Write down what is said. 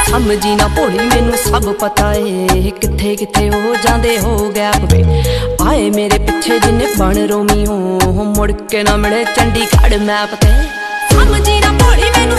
समझी ना भोली मैनू सब पता है, किथे किथे हो जांदे हो गैप वे। आए मेरे पिछे जिन्ने बन रोमी हो, मुड़ के ना मिले चंडीगढ़ मैप ते। समझी ना भोली मैनू